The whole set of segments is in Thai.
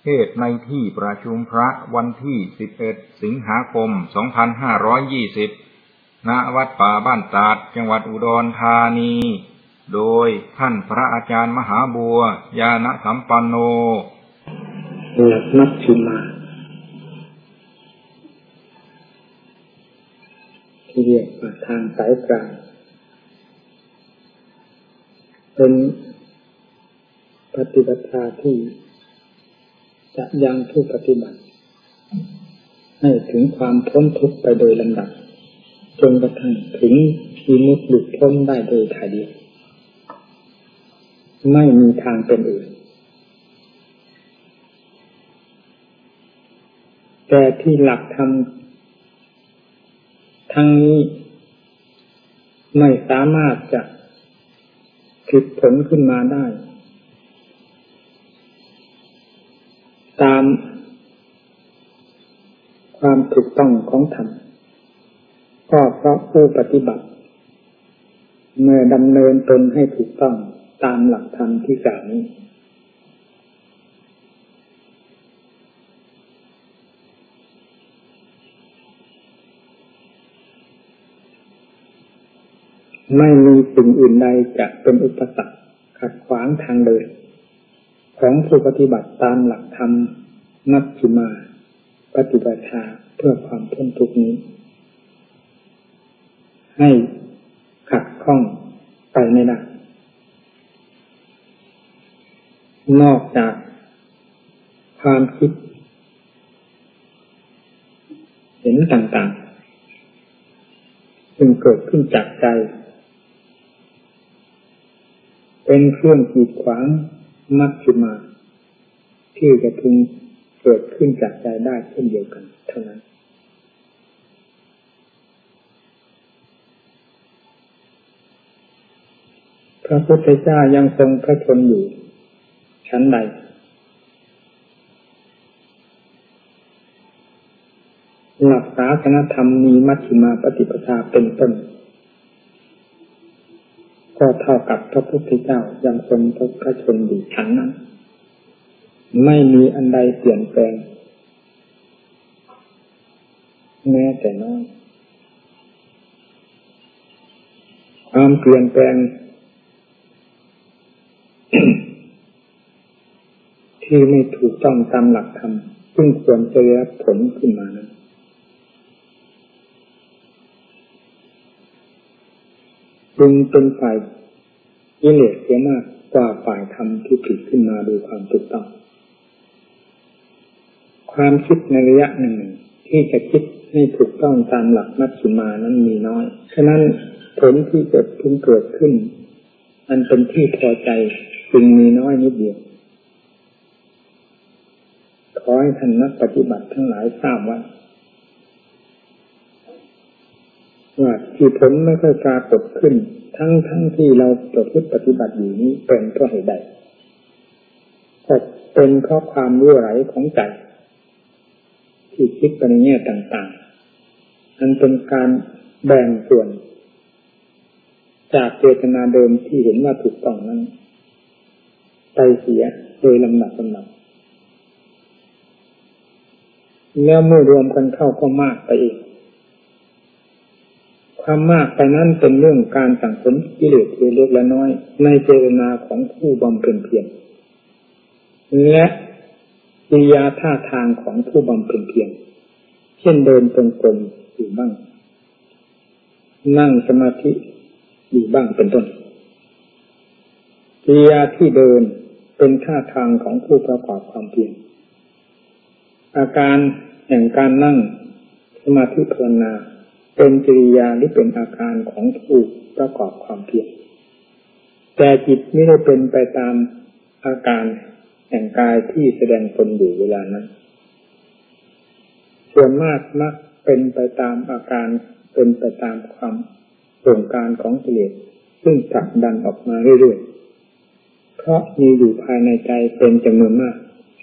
เทศน์ในที่ประชุมพระวันที่11 สิงหาคม 2520 ณ วัดป่าบ้านตาด จังหวัดอุดรธานี โดยท่านพระอาจารย์มหาบัวยานสัมปันโนหลักมัชฌิมาที่เรียกว่าทางสายกลางเป็นปฏิบัติที่จะยังผู้ปฏิบัติให้ถึงความพ้นทุกข์ไปโดยลำดับจนกระทั่งถึงวิมุตติหลุดพ้นได้โดยถ่ายเดียวไม่มีทางเป็นอื่นแต่ที่หลักธรรมทั้งนี้ไม่สามารถจะคิดผลขึ้นมาได้ตามความถูกต้องของธรรมก็เพราะผู้ปฏิบัติเมื่อดำเนินตนให้ถูกต้องตามหลักธรรมที่กล่าวนี้ไม่มีสิ่งอื่นใดจะเป็นอุปสรรคขัดขวางทางเดินของผู้ปฏิบัติตามหลักธรรมมัชฌิมาปฏิปทาเพื่อความพ้นทุกข์นี้ให้ขัดข้องไปไม่ได้นอกจากความคิดเห็นต่างๆซึ่งเกิดขึ้นจากใจเป็นเครื่องกีดขวางมัชฌิมาที่จะพึงเกิดขึ้นจากใจได้เช่นเดียวกันเท่านั้นพระพุทธเจ้ายังทรงพระชนม์อยู่ชั้นใดหลักศาสนธรรมมีมัชฌิมาปฏิปทาเป็นต้นก็เท่ากับพระพุทธเจ้ายังทรงพระชนม์อยู่ชั้นนั้นไม่มีอันใดเปลี่ยนแปลงแม้แต่น้อยความเปลี่ยนแปลง ที่ไม่ถูกต้องตามหลักธรรมซึ่งควรจะได้รับผลขึ้นมานั้นจึงเป็นฝ่ายกิเลสเสียมากกว่าฝ่ายธรรมที่ผลิตขึ้นมาโดยความถูกต้องความคิดในระยะหนึ่งที่จะคิดให้ถูกต้องตามหลักมัชฌิมานั้นมีน้อยฉะนั้นผลที่เกิดขึ้นอันเป็นที่พอใจจึงมีน้อยนิดเดียวขอให้ท่านนักปฏิบัติทั้งหลายทราบว่าที่ผลไม่ค่อยปรากฏขึ้นทั้งที่เราประพฤติปฏิบัติอยู่นี้เป็นเพราะเหตุใดก็เป็นเพราะความรั่วไหลของใจที่คิดไปในแง่ต่างๆอันเป็นการแบ่งส่วนจากเจตนาเดิมที่เห็นว่าถูกต้องนั้นไปเสียโดยลำดับแล้วเมื่อรวมกันเข้าก็มากไปเองความมากไปนั้นเป็นเรื่องการสั่งสมกิเลสเล็กและน้อยในเจตนาของผู้บำเพ็ญเพียรและกิริยาท่าทางของผู้บำเพ็ญเพียรเช่นเดินจงกรมอยู่บ้างนั่งสมาธิอยู่บ้างเป็นต้นกิริยาที่เดินเป็นท่าทางของผู้ประกอบความเพียรอาการแห่งการนั่งสมาธิภาวนาเป็นกิริยาหรือเป็นอาการของผู้ประกอบความเพียรแต่จิตไม่ได้เป็นไปตามอาการแห่งกายที่แสดงตนอยู่เวลานั้นส่วนมากมักเป็นไปตามอาการเป็นไปตามความโครงการของกิเลสซึ่งผลักดันออกมาเรื่อยๆเพราะมีอยู่ภายในใจเป็นจำนวนมาก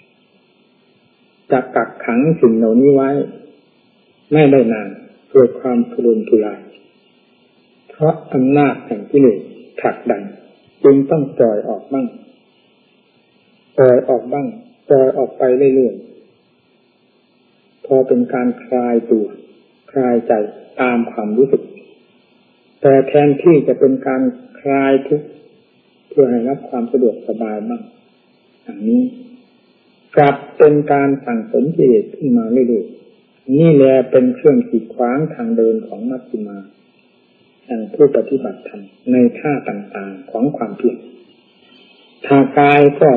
จะกักขังสิ่งเหล่านี้ไว้ไม่ได้นานเกิดความทุรนทุรายเพราะอำนาจแห่งกิเลสผลักดันจึงต้องปล่อยออกบ้างปล่อยออกไปเรื่อยๆพอเป็นการคลายตัวคลายใจตามความรู้สึกแต่แทนที่จะเป็นการคลายทุกข์เพื่อให้รับความสะดวกสบายบ้างอย่างนี้กลับเป็นการสั่งสมกิเลสขึ้นมาเรื่อยๆนี่แหละเป็นเครื่องกีดขวางทางเดินของมัชฌิมาแห่งผู้ปฏิบัติธรรมในท่าต่างๆของความเพียรทางกายก็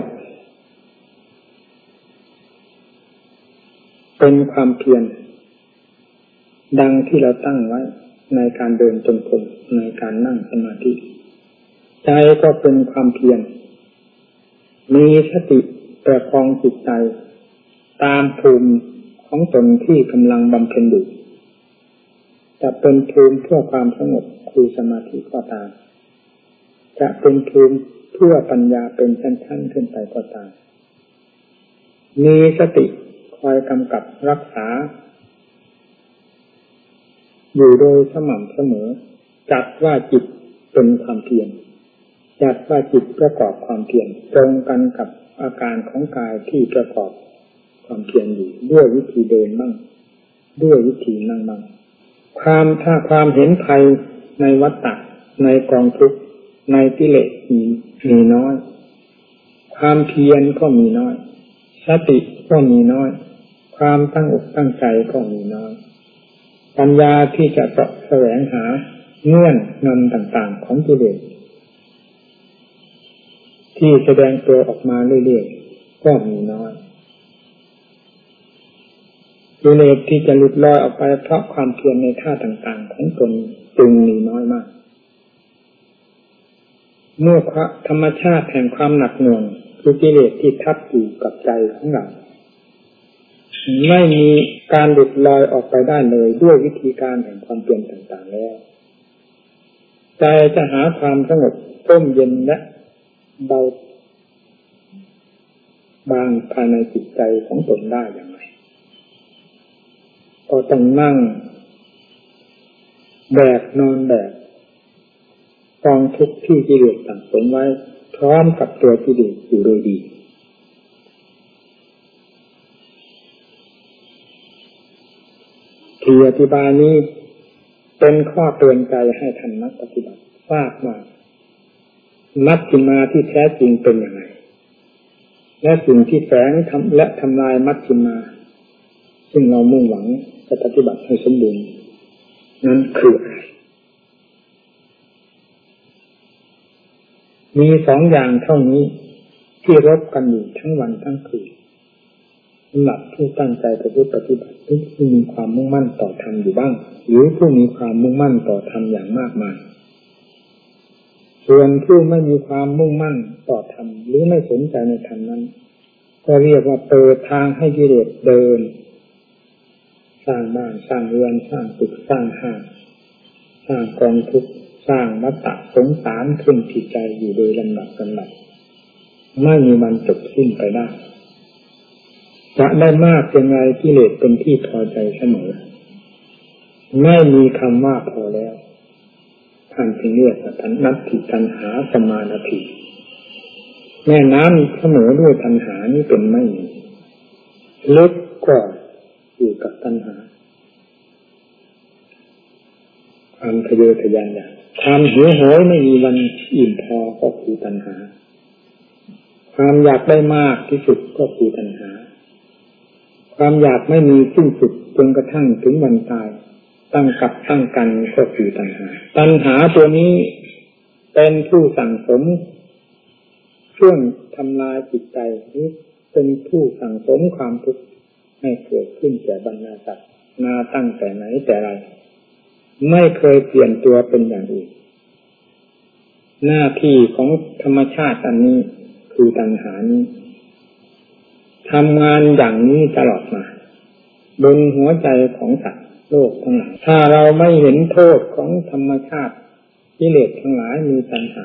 เป็นความเพียรดังที่เราตั้งไว้ในการเดินจงกรมในการนั่งสมาธิใจก็เป็นความเพียรมีสติประคองจิตใจตามภูมิของตนที่กำลังบำเพ็ญอยู่จะเป็นภูมิเพื่อความสงบคือสมาธิก็ตามจะเป็นภูมิเพื่อปัญญาเป็นชั้นๆขึ้นไปก็ตามมีสติคอยกำกับรักษาอยู่โดยสม่ำเสมอจัดว่าจิตเป็นความเพียรจัดว่าจิตประกอบความเพียรตรงกันกับอาการของกายที่ประกอบความเพียรอยู่ด้วยวิธีเดินบ้างด้วยวิธีนั่งบ้างความเห็นภัยในวัฏฏะในกองทุกข์ในกิเลสมีน้อยความเพียรก็มีน้อยสติก็มีน้อยความตั้งอกตั้งใจก็มีน้อยปัญญาที่จะแสวงหาเงื่อนนำต่างๆของกิเลสที่แสดงตัวออกมาเรื่อยๆก็มีน้อยกิเลสที่จะหลุดลอยออกไปเพราะความเพียรในท่าต่างๆของตนจึงมีน้อยมากเมื่อธรรมชาติแห่งความหนักหน่วงคือกิเลสที่ทับอยู่กับใจของเราไม่มีการหลุดลอยออกไปได้เลยด้วยวิธีการแห่งความเปลี่ยนต่างๆแล้วใจจะหาความสงบร่มเย็นและเบาบางภายในจิตใจของตนได้อย่างไรก็ต้องนั่งแบกนอนแบกกองทุกข์ที่กิเลสสั่งสมไว้พร้อมกับตัวกิเลสอยู่โดยดีที่อธิบายนี้เป็นข้อเตือนใจให้ท่านนักปฏิบัติทราบว่ามัชฌิมาที่แท้จริงเป็นอย่างไรและสิ่งที่แฝงและทำลายมัชฌิมาซึ่งเรามุ่งหวังจะปฏิบัติให้สมบูรณ์นั้นคืออะไรมีสองอย่างเท่านี้ที่รบกันอยู่ทั้งวันทั้งคืนสำหรับผู้ตั้งใจประพฤติปฏิบัติผู้มีความมุ่งมั่นต่อธรรมอยู่บ้างหรือผู้มีความมุ่งมั่นต่อธรรมอย่างมากมายส่วนผู้ไม่มีความมุ่งมั่นต่อธรรมหรือไม่สนใจในธรรมนั้นก็เรียกว่าเปิดทางให้กิเลสเดินสร้างบ้านสร้างเรือนสร้างตึกสร้างห้างสร้างกองทุกข์สร้างวัฏฏะสงสารขึ้นที่ใจอยู่โดยลำดับไม่มีวันจบสิ้นไปได้จะได้มากยังไงกิเลสเป็นที่พอใจเสมอไม่มีคำว่าพอแล้วท่านจึงเรียกว่านัตถิตัณหาสมานาทิแม่น้ำเสมอด้วยตัณหานี่เป็นไม่มีลึกก็อยู่กับตัณหาความทะเยอทะยานอยากความหิวโหยไม่มีวันอิ่มพอก็คือตัณหาความอยากได้มากที่สุดก็คือตัณหาความอยากไม่มีสิ้นสุดจนกระทั่งถึงวันตายตั้งกับตั้งกันก็คือตัณหาตัณหาตัวนี้เป็นผู้สั่งสมเครื่องทำลายจิตใจนี้เป็นผู้สั่งสมความทุกข์ให้เกิดขึ้นแก่บรรดาสัตว์มาตั้งแต่ไหนแต่ไรไม่เคยเปลี่ยนตัวเป็นอย่างอื่นหน้าที่ของธรรมชาติอันนี้คือตัณหานี้ทำงานอย่างนี้ตลอดมาบนหัวใจของสัตว์โลกทั้งหลายถ้าเราไม่เห็นโทษของธรรมชาติกิเลสทั้งหลายมีตัณหา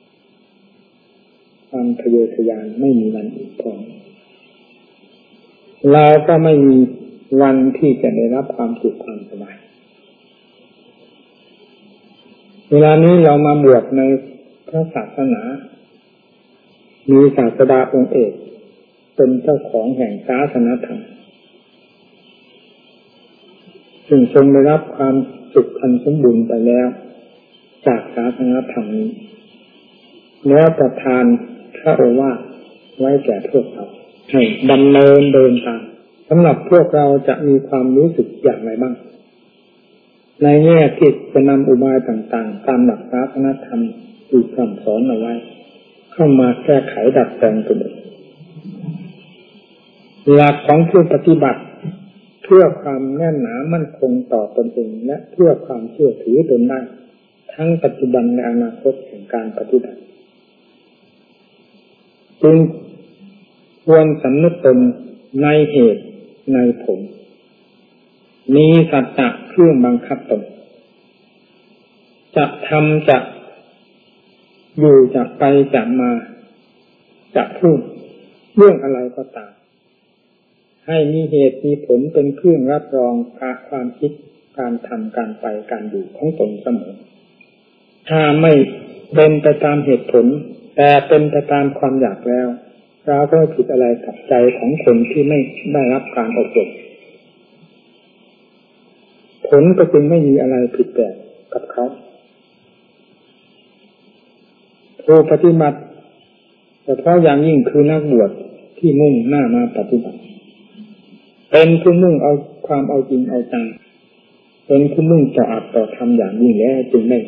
ความทะเยอทะยานไม่มีวันอิ่มพอเราก็ไม่มีวันที่จะได้รับความสุขความสบายเวลานี้เรามาบวชในพระศาสนามีศาสดาองค์เอกเป็นเจ้าของแห่งศาสนธรรมซึ่งทรงได้รับความสุขอันสมบูรณ์ไปแล้วจากศาสนธรรมนี้แล้วประทานพระโอวาทไว้แก่พวกเราให้ดำเนินเดินตามสำหรับพวกเราจะมีความรู้สึกอย่างไรบ้างในแง่ที่จะนำอุบายต่างๆตามหลักศาสนธรรมที่คำสอนเอาไว้เข้ามาแก้ไขดัดแปลงตนเองหลักของผู้ปฏิบัติเพื่อความแน่นหนามั่นคงต่อตนเองและเพื่อความเชื่อถือตนได้ทั้งปัจจุบันและอนาคตแห่งการปฏิบัติจึงควรสำนึกตนในเหตุในผลมีสัจจะเครื่องบังคับตนจะทำจะอยู่จะไปจะมาจะพูดเรื่องอะไรก็ตามให้มีเหตุมีผลเป็นเครื่องรับรองความคิดการทำการไปการอยู่ของตนเสมอถ้าไม่เป็นไปตามเหตุผลแต่เป็นไปตามความอยากแล้วเราก็ผิดอะไรกับใจของคนที่ไม่ได้รับการอบรมผลก็จึงไม่มีอะไรผิดแปลกกับเขาผู้ปฏิบัติแต่เพราะอย่างยิ่งคือนักบวชที่มุ่งหน้ามาปฏิบัติเป็นผู้มุ่งเอาความเอาจริงเอาจังเป็นผู้มุ่งต่ออัตต่อธรรมอย่างยิ่งแล้วจึงได้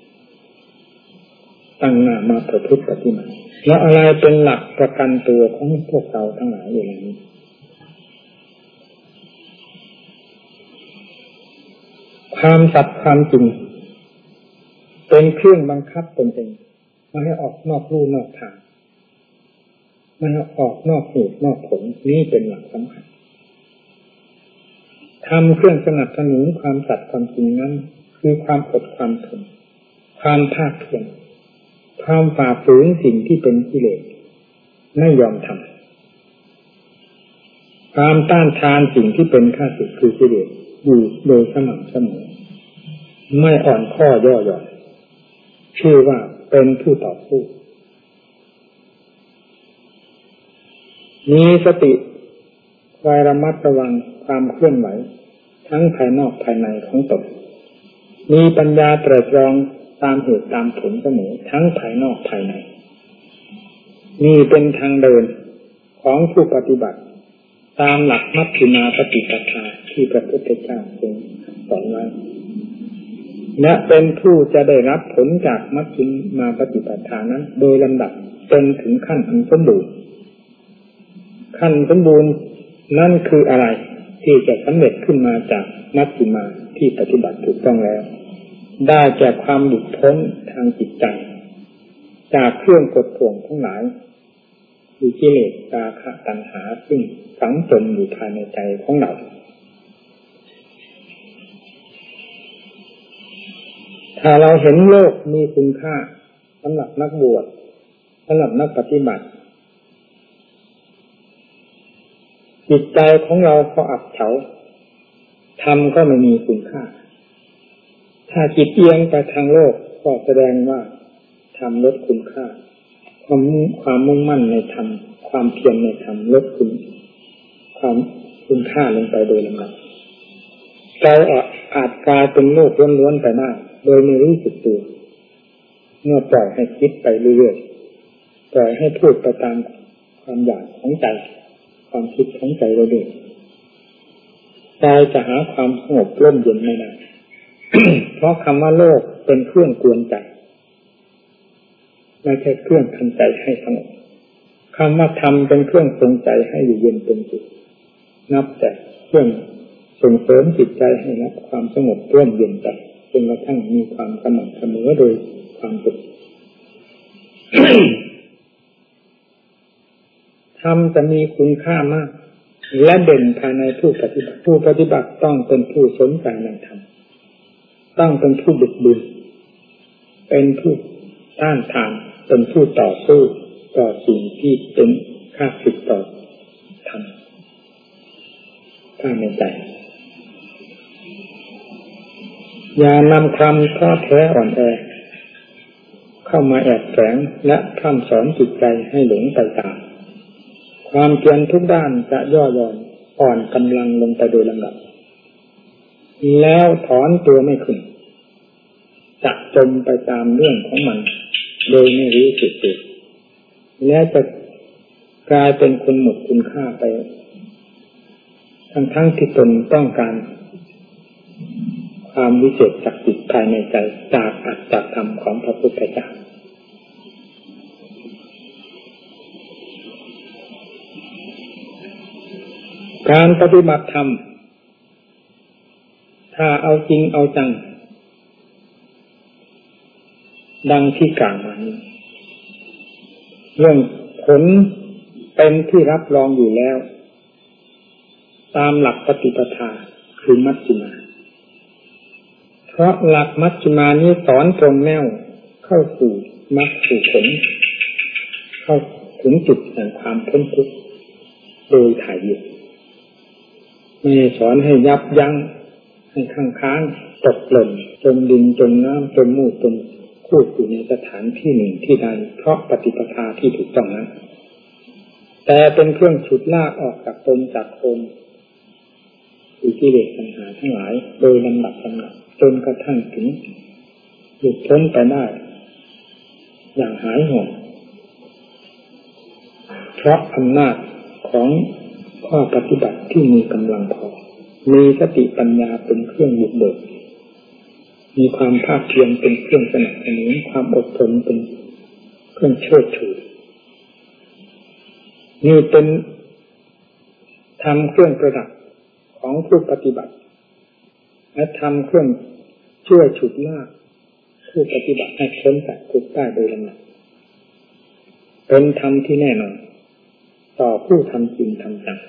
ตั้งหน้ามาประพฤติปฏิบัติแล้วอะไรเป็นหลักประกันตัวของพวกเราทั้งหลายอย่างนี้ความสัตย์ความจริงเป็นเครื่องบังคับตนเองไม่ให้ออกนอกลู่นอกทางไม่ให้ออกนอกเหตุนอกผลนี้เป็นหลักสำคัญทำเครื่องสนับสนุนความสัตย์ความจริงนั้นคือความอดความทนความภาคเพียรความฝ่าฝืนสิ่งที่เป็นกิเลสไม่ยอมทำความต้านทานสิ่งที่เป็นข้าศึกคือกิเลสอยู่โดยสม่ำเสมอไม่อ่อนข้อย่อหย่อนชื่อว่าเป็นผู้ต่อสู้มีสติคอยระมัดระวังความเคลื่อนไหวทั้งภายนอกภายในของตนมีปัญญาตรวจสอบตามเหตุตามผลเสมอทั้งภายนอกภายในนี่เป็นทางเดินของผู้ปฏิบัติตามหลักมัชฌิมาปฏิปทาที่พระพุทธเจ้าทรงสอนไว้และเป็นผู้จะได้รับผลจากมัชฌิมาปฏิปทานั้นโดยลำดับจนถึงขั้นอันสมบูรณ์ขั้นสมบูรณ์นั่นคืออะไรที่จะสำเร็จขึ้นมาจากมัชฌิมาที่ปฏิบัติถูกต้องแล้วได้แก่ความหลุดพ้นทางจิตใจจากเครื่องกดข่วงทั้งหลายคือกิเลสราคะตัณหาซึ่งฝังจมอยู่ภายในใจของเราถ้าเราเห็นโลกมีคุณค่าสำหรับนักบวชสำหรับนักปฏิบัติจิตใจของเราก็อับเฉาธรรมก็ไม่มีคุณค่าถ้าจิตเอียงไปทางโลกก็แสดงว่าธรรมลดคุณค่าความมุ่งมั่นในธรรมความเพียรในธรรมลดความคุณค่าลงไปโดยลำดับใจอาจกลายเป็นโลกล้วนๆไปได้โดยไม่รู้สึกตัวเมื่อปล่อยให้คิดไปเรื่อยๆปล่อยให้พูดไปตามความอยากของใจความคิดของใจเราเองใจจะหาความสงบร่มเย็นไม่ได้ เพราะคำว่าโลกเป็นเครื่องกวนใจไม่ใช่เครื่องทำใจให้สงบคำว่าธรรมเป็นเครื่องทรงใจให้อยู่เย็นเป็นสุขนับแต่เครื่องส่งเสริมจิตใจให้รับความสงบร่มเย็นใจจนกระทั่งมีความสม่ำเสมอโดยความสุข ธรรมจะมีคุณค่ามากและเด่นภายในผู้ปฏิบัติผู้ปฏิบัติต้องเป็นผู้สนใจในธรรมต้องเป็นผู้บึกบึนเป็นผู้ต้านทานเป็นผู้ต่อสู้ต่อสิ่งที่เป็นข้าศึกต่อธรรมภายในใจอย่านำความท้อแท้อ่อนแอเข้ามาแอบแฝงและพร่ำสอนจิตใจให้หลงไปตามความเพียรทุกด้านจะย่อหย่อนอ่อนกำลังลงไปโดยลำดับแล้วถอนตัวไม่ขึ้นจะจมไปตามเรื่องของมันโดยไม่รู้สึกตัวและจะกลายเป็นคนหมดคุณค่าไปทั้งที่ตนต้องการความวิเศษศักดิ์สิทธิ์ภายในใจจากอัตถธรรมของพระพุทธเจ้าการปฏิบัติธรรมถ้าเอาจริงเอาจังดังที่กล่าวมานี้เรื่องผลเป็นที่รับรองอยู่แล้วตามหลักปฏิปทาคือมัชฌิมาเพราะหลักมัชฌิมานี้สอนตรงแนวเข้าสู่มรรคสู่ผลเข้าถึงจุดแห่งความพ้นทุกข์โดยถ่ายเดียวไม่สอนให้ยับยั้งให้ค้างตกหล่นจมดินจมน้ำจมมูดจมคูดอยู่ในสถานที่หนึ่งที่ใดเพราะปฏิปทาที่ถูกต้องนั้นแต่เป็นเครื่องฉุดลากออกจากตนจากโคนคือกิเลสตัณหาทั้งหลายโดยลำดับจนกระทั่งถึงหลุดพ้นไปได้อย่างหายห่วงเพราะอำนาจของข้อปฏิบัติที่มีกำลังพอมีสติปัญญาเป็นเครื่องบุกเบิกมีความภาคเพียรเป็นเครื่องสนับสนุนความอดทนเป็นเครื่องเชิดชูนี่เป็นธรรมเครื่องประดับของผู้ปฏิบัติและธรรมเครื่องช่วยฉุดลากผู้ปฏิบัติให้พ้นจากทุกข์ได้โดยลำดับเป็นธรรมที่แน่นอนต่อผู้ทำจริงทำจัง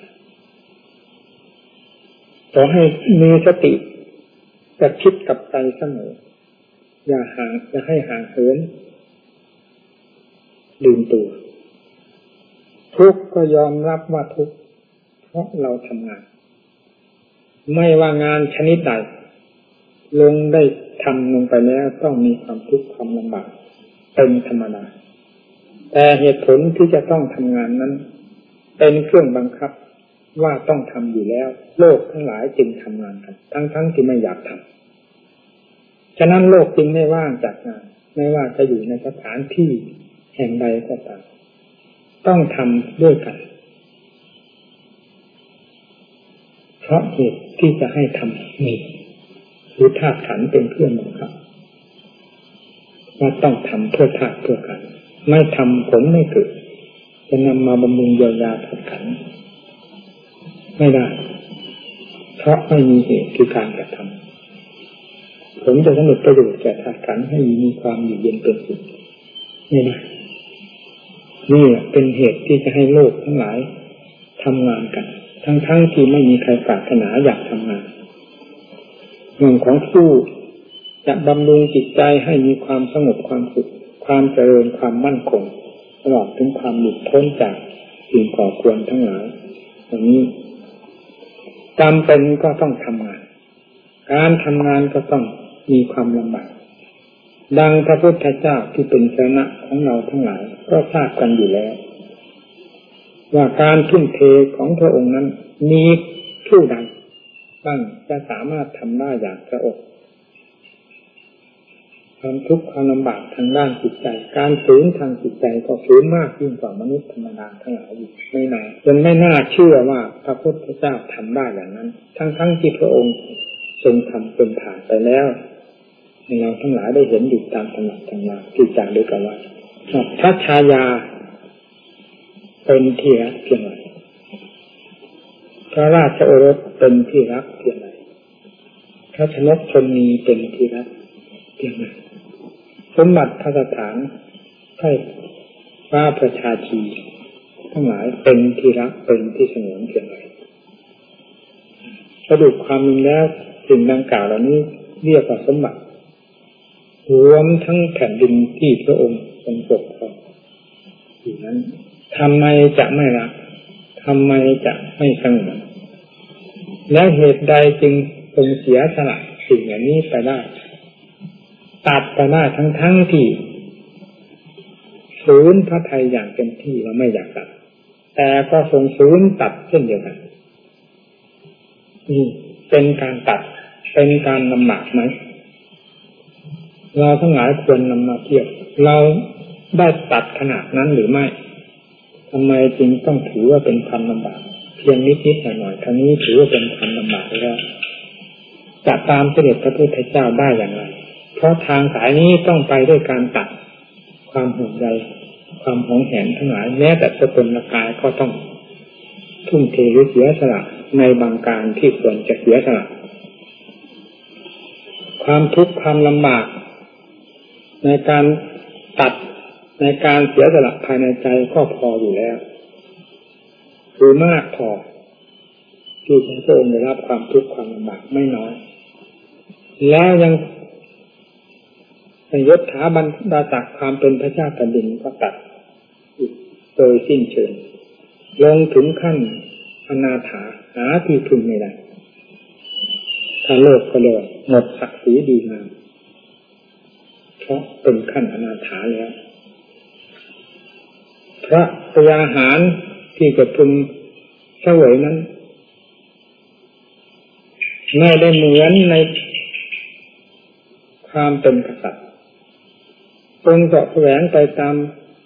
ขอให้มีสติจะคิดกับใจเสมออย่าให้ห่างเหินลืมตัวทุกข์ก็ยอมรับว่าทุกข์เพราะเราทำงานไม่ว่างานชนิดใดลงได้ทำลงไปแล้วต้องมีความทุกข์ความลำบากเป็นธรรมดาแต่เหตุผลที่จะต้องทำงานนั้นเป็นเครื่องบังคับว่าต้องทำอยู่แล้วโลกทั้งหลายจึงทำงานกันทั้งที่ไม่อยากทำฉะนั้นโลกจึงไม่ว่างจากงานไม่ว่าจะอยู่ในสถานที่แห่งใดก็ตามต้องทำด้วยกันเพราะเหตุที่จะให้ทำมีหรือธาตุขันธ์เป็นเครื่องบังคับว่าต้องทำเพื่อธาตุเพื่อขันธ์ไม่ทำผลไม่เกิดจะนำมาบำรุงเยียวยาธาตุขันธ์ไม่ได้เพราะไม่มีเหตุคือการกระทำผลจะสำเร็จประโยชน์แก่ธาตุขันธ์ให้มีความอยู่เย็นเป็นสุขไม่ได้นี่เป็นเหตุที่จะให้โลกทั้งหลายทำงานกันทั้งที่ไม่มีใครปรารถนาอยากทำงานเรื่องของผู้จะบำรุงจิตใจให้มีความสงบความสุขความเจริญความมั่นคงตลอดถึงความหลุดพ้นจากสิ่งก่อกวนทั้งหลายอย่างนี้จำเป็นก็ต้องทำงานการทำงานก็ต้องมีความลำบากดังพระพุทธเจ้าที่เป็นสรณะของเราทั้งหลายก็ทราบกันอยู่แล้วว่าการทุ่มเทของพระองค์นั้นมีผู้ใดบ้างจะสามารถทำได้อย่างพระองค์ความทุกข์ความลำบากทางด้านจิตใจการฝืนทางจิตใจก็ฝืนมากยิ่งกว่ามนุษย์ธรรมดาทั้งหลายอยู่ไม่นานจนไม่น่าเชื่อว่าพระพุทธเจ้าทำได้อย่างนั้นทั้งที่พระองค์ทรงทำจนผ่านไปแล้วเราทั้งหลายได้เห็นอยู่ตามตำหนักตำราที่จารึกเอาไว้พระชายาเป็นที่รักเพียงไรพระราชโอรสเป็นที่รักเพียงไรพระชนกชนนีเป็นที่รักเพียงไรสมบัติพระสถานให้ว่าประชาชีทั้งหลายเป็นที่รักเป็นที่สงวนเพียงไรสรุปความจริงแล้วสิ่งดังกล่าวเหล่านี้เรียกว่าสมบัติรวมทั้งแผ่นดินที่พระองค์ทรงปกครองอยู่นั้นทำไมจะไม่รักทำไมจะไม่สงวนและเหตุใดจึงทรงเสียสละสิ่งเหล่านี้ไปได้ตัดไปได้ทั้งที่ฝืนพระทัยอย่างเต็มที่ว่าไม่อยากตัดแต่ก็ทรงฝืนตัดเช่นเดียวกันนี่เป็นการตัดเป็นการลำบากไหมเราทั้งหลายควรนำมาเทียบเราได้ตัดขนาดนั้นหรือไม่ทำไมจึงต้องถือว่าเป็นความลำบากเพียงนิดๆหน่อยๆทั้งนี้ถือว่าเป็นความลำบากแล้วจะตามเสด็จพระพุทธเจ้าได้อย่างไรเพราะทางสายนี้ต้องไปด้วยการตัดความห่วงใยความหวงแหนทั้งหลายแม้แต่สกุลกายก็ต้องทุ่มเทหรือเสียสละในบางการที่ควรจะเสียสละความทุกข์ความลำบากในการตัดในการเสียสละภายในใจก็พออยู่แล้วคือมากพอที่พระองค์ได้รับความทุกข์ความลำบากไม่น้อยแล้วยังยศถาบรรดาศักดิ์ความเป็นพระเจ้าแผ่นดินก็ตัดโดยสิ้นเชิงลงถึงขั้นอนาถาหาที่พึ่งไม่ได้ถ้าโลกก็เลยหมดศักดิ์ศรีดีงามเพราะเป็นขั้นอนาถาแล้วพระพยาหารที่จะพึงเสวยนั้นไม่ได้เหมือนในความเป็นกษัตริย์ทรงเสาะแสวงไปตาม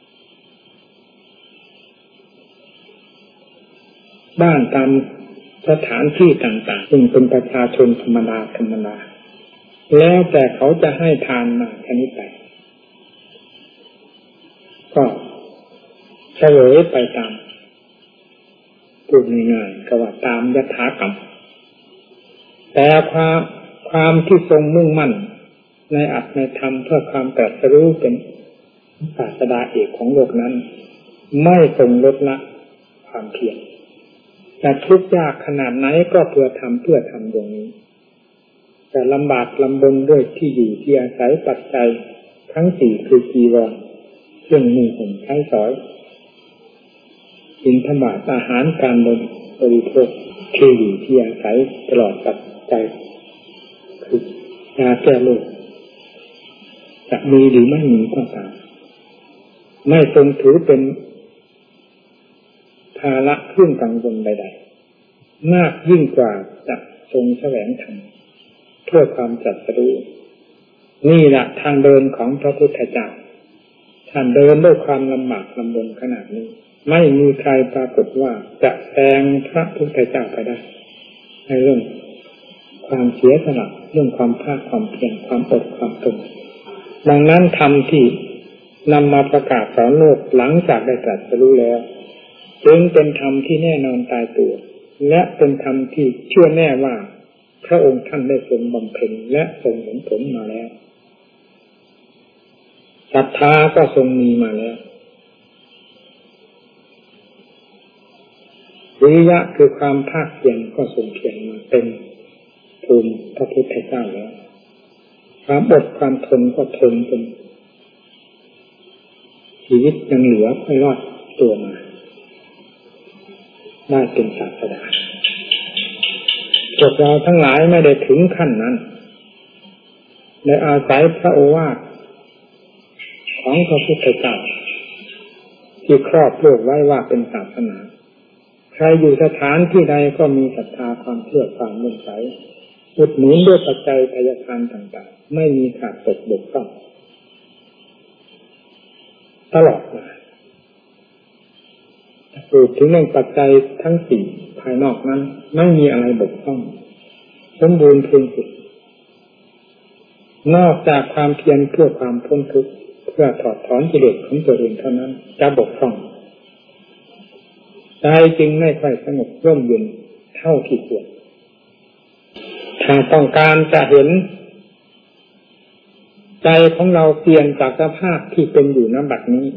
บ้านตามสถานที่ต่างๆซึ่งเป็นประชาชนธรรมดาแล้วแต่เขาจะให้ทานมาชนิดใดก็เสวยไปตามพูดง่ายๆก็ว่าตามยถากรรมแต่ความที่ทรงมุ่งมั่นในอัตในธรรมเพื่อความตรัสรู้เป็นศาสดาเอกของโลกนั้นไม่ทรงลดละความเพียรแต่ทุกข์ยากขนาดไหนก็เพื่อทำตรงนี้แต่ลำบากลำบนด้วยที่อยู่ที่อาศัยปัจจัยทั้งสี่คือจีวรเครื่องนุ่งห่มใช้สอยบิณฑบาตอาหารการบริโภคที่อยู่ที่อาศัยตลอดปัจจัยคือยาแก้โรคจะมีหรือไม่มีก็ตามไม่ทรงถือเป็นภาระเครื่องกังวลใดๆมากยิ่งกว่าจะทรงแสวงธรรมเพื่อความตรัสรู้นี่แหละทางเดินของพระพุทธเจ้าท่านเดินด้วยความลำบากลำบนขนาดนี้ไม่มีใครปรากฏว่าจะแซงพระพุทธเจ้าไปได้ในเรื่องความเสียสละเรื่องความภาคความเพียรความอดความทนดังนั้นธรรมที่นำมาประกาศสอนโลกหลังจากได้ตรัสรู้แล้วจึงเป็นธรรมที่แน่นอนตายตัวและเป็นธรรมที่เชื่อแน่ว่าพระองค์ท่านได้ทรงบำเพ็ญและทรงเห็นผลมาแล้วศรัทธาก็ทรงมีมาแล้ววิริยะคือความภาคเพียรก็ทรงเพียรมาเต็มภูมิพระพุทธเจ้าแล้วความอดความทนก็ทนจนชีวิตยังเหลือค่อยรอดตัวมาได้เป็นศาสดาพวกเราทั้งหลายไม่ได้ถึงขั้นนั้นได้อาศัยพระโอวาทของพระพุทธเจ้าที่ครอบโลกไว้ว่าเป็นศาสนาใครอยู่สถานที่ใดก็มีศรัทธาความเชื่อความเลื่อมใสอุดหนุนด้วยปัจจัยทายทานต่างๆไม่มีขาดตกบกพร่องตลอดมาพูดถึงเรื่องปัจจัยทั้งสี่ภายนอกนั้นไม่มีอะไรบกพร่องสมบูรณ์เพียงสุดนอกจากความเพียรเพื่อความพ้นทุกข์เพื่อถอดถอนกิเลสของตัวเองเท่านั้นจะบกพร่องใจจึงไม่ค่อยสงบร่มเย็นเท่าที่ควรถ้าต้องการจะเห็นใจของเราเปลี่ยนจากสภาพที่เป็นอยู่ณบัดนี้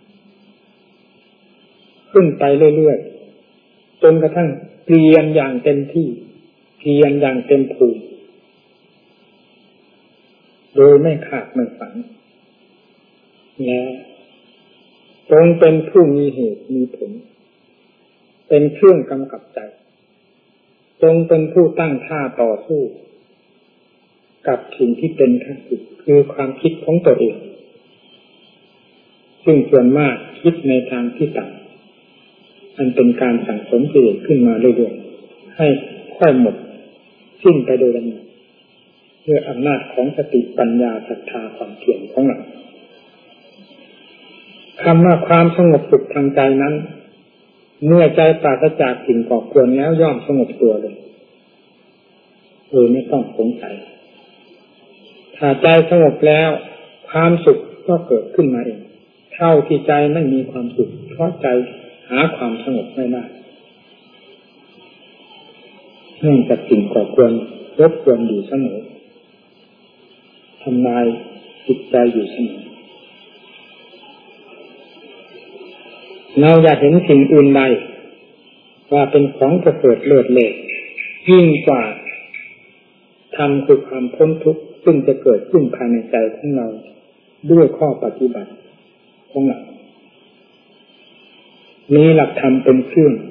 ขึ้นไปเรื่อยๆจนกระทั่งเปลี่ยนอย่างเต็มที่เปลี่ยนอย่างเต็มภูมิโดยไม่ขาดไม่ฝันและจงเป็นผู้มีเหตุมีผลเป็นเครื่องกำกับใจจงเป็นผู้ตั้งท่าต่อสู้กับสิ่งที่เป็นข้าศึกคือความคิดของตัวเองซึ่งส่วนมากคิดในทางที่ต่มันเป็นการสั่งสมกิเลสขึ้นมาเรื่อยๆให้ค่อยหมดสิ้นไปโดยลำดับด้วยอำนาจของสติปัญญาศรัทธาความเพียรของเราคำว่าความสงบสุขทางใจนั้นเมื่อใจปราศจากสิ่งก่อกวนแล้วย่อมสงบตัวเลยไม่ต้องสงสัยถ้าใจสงบแล้วความสุขก็เกิดขึ้นมาเองเท่าที่ใจไม่มีความสุขเพราะใจหาความสงบไม่ได้เนื่องจากสิ่งก่อกวนรบกวนอยู่เสมอทำลายจิตใจอยู่เสมอเราอยากเห็นสิ่งอื่นใดว่าเป็นของประเสริฐเลิศเลอยิ่งกว่าธรรมคือความพ้นทุกข์ซึ่งจะเกิดขึ้นภายในใจของเราด้วยข้อปฏิบัติของเรามีหลักธรรมเป็นเครื่อง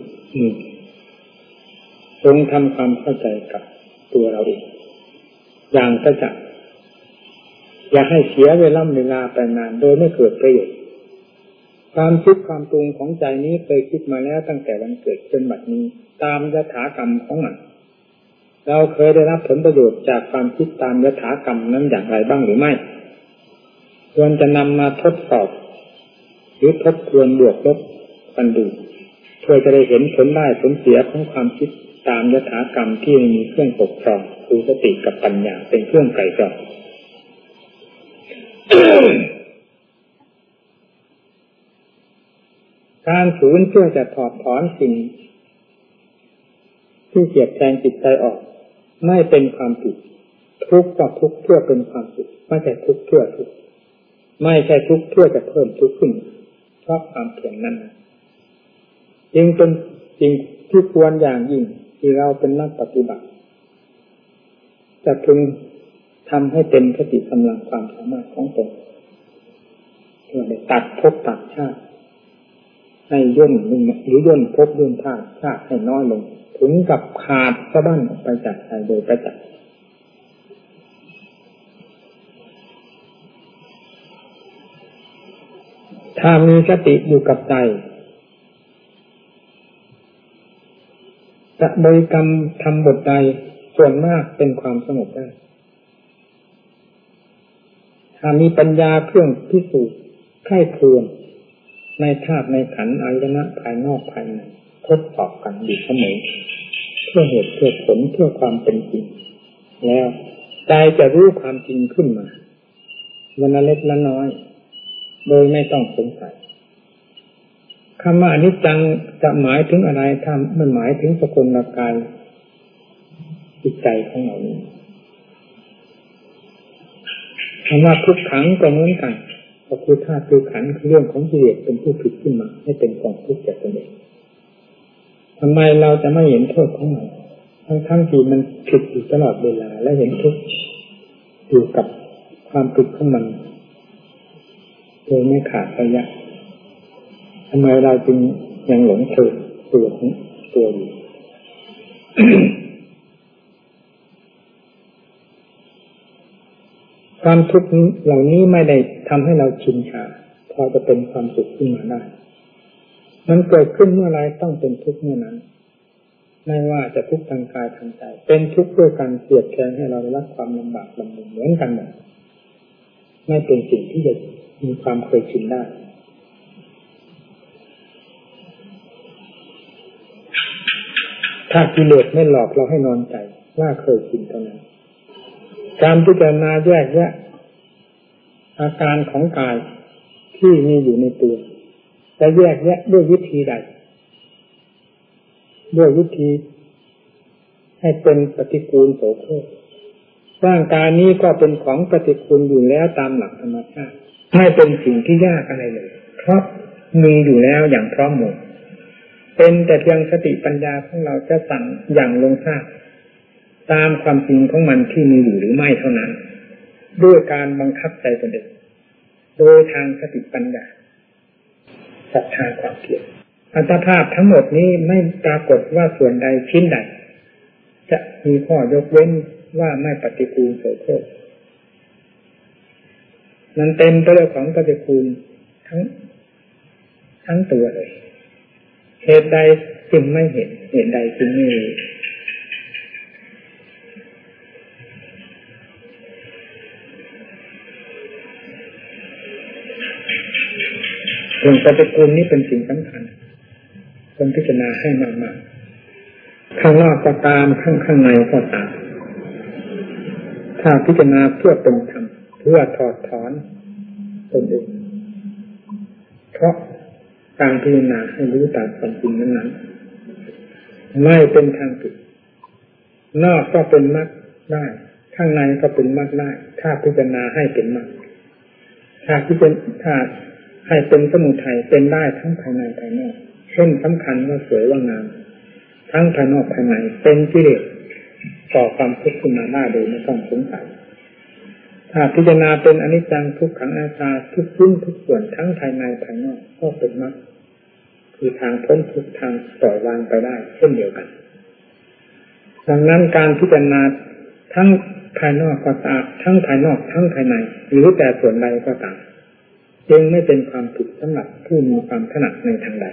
ทรงทำความเข้าใจกับตัวเราเองอย่างประจักษ์อย่าให้เสียเวลาไปนานโดยไม่เกิดประโยชน์ความคิดความปรุงของใจนี้เคยคิดมาแล้วตั้งแต่วันเกิดจนบัดนี้ตามยถากรรมของมันเราเคยได้รับผลประโยชน์จากความคิดตามยถากรรมนั้นอย่างไรบ้างหรือไม่ควรจะนำมาทดสอบหรือทบทวนบวกลบกันดูเพื่อจะได้เห็นผลได้ผลเสียของความคิดตามยถากรรมที่มีเครื่องปกครองคือสติกับปัญญาเป็นเครื่องไกลกรอง การฝืนเพื่อจะถอดถอนสิ่งที่เสียดแทงจิตใจออกไม่เป็นความผิดทุกข์ก็ทุกข์เพื่อเป็นความสุขไม่ใช่ทุกข์เพื่อทุกข์ไม่ใช่ทุกข์เพื่อจะเพิ่มทุกข์ขึ้นเพราะความเพียรนั้นจึงเป็นสิ่งที่ควรอย่างยิ่งที่เราเป็นนักปฏิบัติจะพึงทำให้เต็มสติกำลังความสามารถของตนเพื่อได้ตัดภพตัดชาติให้ย่นลงหรือย่นภพย่นชาติให้น้อยลงถึงกับขาดสะบั้นออกไปจากใจโดยประจักษ์ถ้ามีสติอยู่กับใจจะบริกรรมทำบทใดส่วนมากเป็นความสงบได้ถ้ามีปัญญาเครื่องพิสูจน์ไข้ครวญในธาตุในขันธ์อายตนะภายนอกภายในทดสอบกันอยู่เสมอเพื่อเหตุเพื่อผลเพื่อความเป็นจริงแล้วใจจะรู้ความจริงขึ้นมาวันละเล็กละน้อยโดยไม่ต้องสงสัยคำว่าอนิจจังจะหมายถึงอะไรถ้ามันหมายถึงสกุลกายจิตใจของเรานี้คำว่าทุกขังก็เหมือนกันก็คือธาตุคือขันธ์คือเรื่องของกิเลสเป็นผู้ผิดขึ้นมาให้เป็นกองทุกข์แก่ตนเองทำไมเราจะไม่เห็นโทษของมันทั้งที่มันผิดอยู่ตลอดเวลาและเห็นทุกข์อยู่กับความผิดของมันโดยไม่ขาดระยะทำไมเราจึงยังหลงเถิดตัวของตัวอยู่ ความทุกข์เหล่านี้ไม่ได้ทำให้เราชินชาพอจะเป็นความสุขขึ้นมาได้มันเกิดขึ้นเมื่อไรต้องเป็นทุกข์เมื่อนั้นไม่ว่าจะทุกข์ทางกายทางใจเป็นทุกข์ด้วยการเสียดแทงให้เราได้รับความลำบากลำบนเหมือนกันหมดไม่เป็นสิ่งที่จะมีความเคยชินได้ถ้ากิเลสไม่หลอกเราให้นอนใจว่าเคยชินเท่านั้นการพิจารณาแยกแยะอาการของกายที่มีอยู่ในตัวจะแยกแยะด้วยวิธีใดด้วยวิธีให้เป็นปฏิกูลโสโครกร่างกายนี้ก็เป็นของปฏิกูลอยู่แล้วตามหลักธรรมชาติไม่เป็นสิ่งที่ยากอะไรเลยเพราะมีอยู่แล้วอย่างพร้อมหมดเป็นแต่เพียงสติปัญญาของเราจะสั่งอย่างลงทราบตามความจริงของมันที่มีอยู่หรือไม่เท่านั้นด้วยการบังคับใจตนเองโดยทางสติปัญญาศรัทธาความเพียรอัตภาพทั้งหมดนี้ไม่ปรากฏว่าส่วนใดชิ้นใดจะมีข้อยกเว้นว่าไม่ปฏิกูลโสโครกมันเต็มไปด้วยของปฏิกูลทั้งตัวเลยเหตุใดจึงไม่เห็นเหตุใดจึงไม่รู้เรื่องปฏิกูลนี้เป็นสิ่งสำคัญต้องพิจารณาให้มากๆข้างนอกก็ตามข้างในก็ตามถ้าพิจารณาเพื่อเป็นธรรมเพื่อถอดถอนตนเองเพราะการพิจารณาให้รู้ตามความจริงนั้นๆไม่เป็นทางผิดนอกก็เป็นมรรคได้ข้างในก็เป็นมรรคได้ถ้าพิจารณาให้เป็นมรรคถ้าให้เป็นสมุทัยเป็นได้ทั้งภายในภายนอกเช่นสำคัญว่าสวยว่างามทั้งภายนอกภายในเป็นกิเลสก่อความทุกข์ขึ้นมาได้โดยไม่ต้องสงสัยถ้าพิจารณาเป็นอนิจจังทุกขังอนัตตาทุกชิ้นทุกส่วนทั้งภายในภายนอกก็เป็นมรรคคือทางพ้นทุกข์ทางปล่อยวางไปได้เช่นเดียวกันดังนั้นการพิจารณาทั้งภายนอกก็ตามทั้งภายนอกทั้งภายในหรือแต่ส่วนใดก็ตามจึงไม่เป็นความผิดสำหรับผู้มีความถนัดในทางใด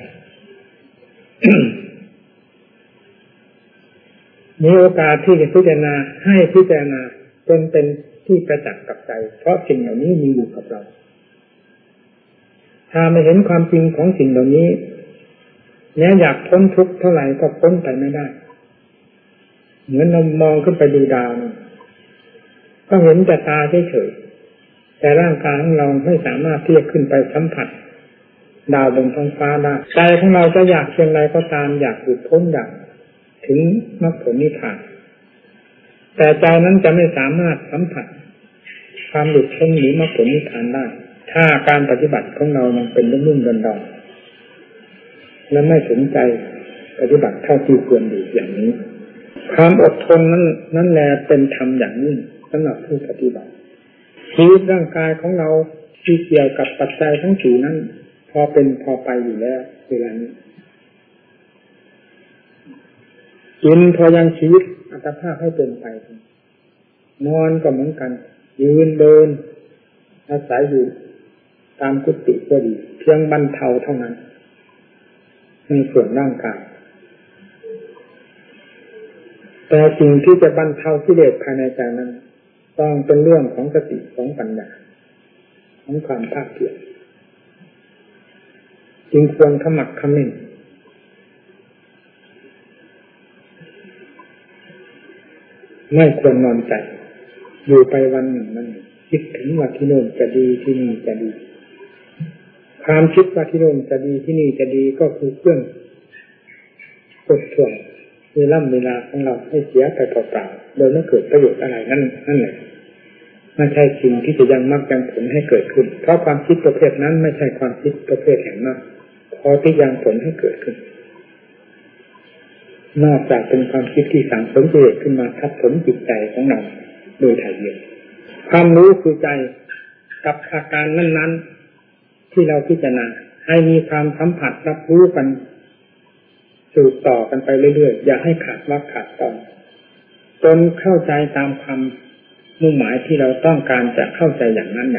มีโอกาสที่จะพิจารณาให้พิจารณาจนเป็นที่ประจักษ์กับใจเพราะสิ่งเหล่านี้มีอยู่กับเราถ้าไม่เห็นความจริงของสิ่งเหล่านี้แม้อยากพ้นทุกข์เท่าไหร่ก็พ้นไปไม่ได้เหมือนเรามองขึ้นไปดูดาวก็เห็นแต่ตาเฉยๆแต่ร่างกายของเราไม่สามารถที่จะขึ้นไปสัมผัสดาวบนท้องฟ้าได้ใจของเราจะอยากเพียงไรก็ตามอยากหลุดพ้นอยากถึงมรรคผลนิพพานแต่ใจนั้นจะไม่สามารถสัมผัสความหลุดพ้นหรือมรรคผลนิพพานได้ถ้าการปฏิบัติของเรามันเป็นรุ่มๆดอนๆและไม่สนใจปฏิบัติเท่าที่ควรอยู่อย่างนี้ความอดทนนั้นแหละเป็นธรรมอย่างยิ่งสำหรับผู้ปฏิบัติชีวิตร่างกายของเราที่เกี่ยวกับปัจจัยทั้งสี่นั้นพอเป็นพอไปอยู่แล้วเวลานี้กินพอยังชีวิตอัตภาพให้เป็นไปนอนก็เหมือนกันยืนเดินอาศัยอยู่ตามกุฏิก็ดีเพียงบรรเทาเท่านั้นในส่วนร่างกายแต่สิ่งที่จะบรรเทากิเลสภายในใจนั้นต้องเป็นเรื่องของสติของปัญญาของความภาคเพียรจึงควรขมักเขม้นไม่ควรนอนใจอยู่ไปวันหนึ่งมันคิดถึงว่าที่โน่นจะดีที่นี่จะดีความคิดว่าที่โน่นจะดีที่นี่จะดีก็คือเครื่องกดถ่วงเวลาของเราให้เสียไปเปล่าๆโดยไม่เกิดประโยชน์อะไรนั่นแหละไม่ใช่สิ่งที่จะยังมรรคยังผลให้เกิดขึ้นเพราะความคิดประเภทนั้นไม่ใช่ความคิดประเภทแห่งมรรคพอที่ยังผลให้เกิดขึ้นนอกจากเป็นความคิดที่สั่งสมกิเลสขึ้นมาทับถมจิตใจของเราโดยถ่ายเดียวความรู้คือใจกับอาการนั้นๆที่เราพิจารณาให้มีความสัมผัสรับรู้กันสืบต่อกันไปเรื่อยๆอย่าให้ขาดวรรคขาดตอนจนเข้าใจตามความมุ่งหมายที่เราต้องการจะเข้าใจอย่างนั้น